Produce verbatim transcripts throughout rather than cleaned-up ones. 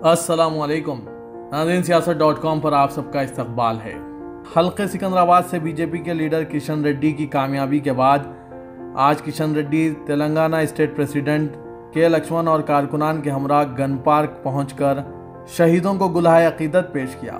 अस्सलामुअलैकुम नाज़रीन, सियासत डॉट कॉम पर आप सबका इस्तकबाल है। हल्के सिकंदराबाद से बीजेपी के लीडर किशन रेड्डी की कामयाबी के बाद आज किशन रेड्डी तेलंगाना स्टेट प्रेसिडेंट के लक्ष्मण और कारकुनान के हमरा गन पार्क पहुंचकर शहीदों को गुलाहे अकीदत पेश किया।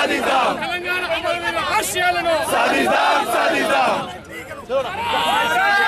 తెలంగాణ